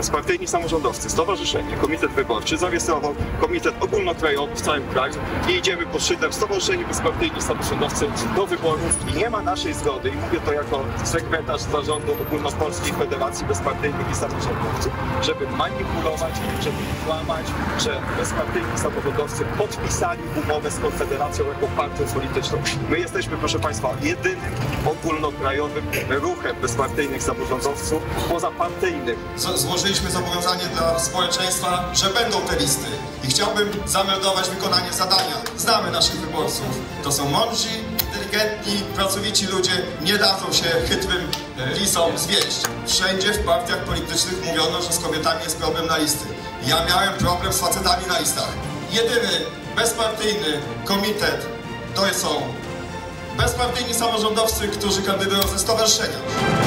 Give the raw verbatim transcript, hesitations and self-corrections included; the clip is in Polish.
bezpartyjni samorządowcy, stowarzyszenie, komitet wyborczy zarejestrował komitet ogólnokrajowy w całym kraju i idziemy pod szyldem Stowarzyszenie Bezpartyjni Samorządowcy do wyborów i nie ma naszej zgody, i mówię to jako sekretarz zarządu Ogólnopolskiej Federacji Bezpartyjnych i Samorządowców, żeby manipulować, żeby kłamać, że bezpartyjni samorządowcy podpisali umowę z Konfederacją jako partią polityczną. My jesteśmy, proszę Państwa, jedynym ogólnokrajowym ruchem bezpartyjnych samorządowców pozapartyjnym. Złożyliśmy zobowiązanie dla społeczeństwa, że będą te listy i chciałbym zameldować wykonanie zadania. Znamy naszych wyborców. To są mądrzy, inteligentni, pracowici ludzie, nie dadzą się chytrym lisom zwieść. Wszędzie w partiach politycznych mówiono, że z kobietami jest problem na listy. Ja miałem problem z facetami na listach. Jedyny bezpartyjny komitet to są bezpartyjni samorządowcy, którzy kandydują ze stowarzyszenia.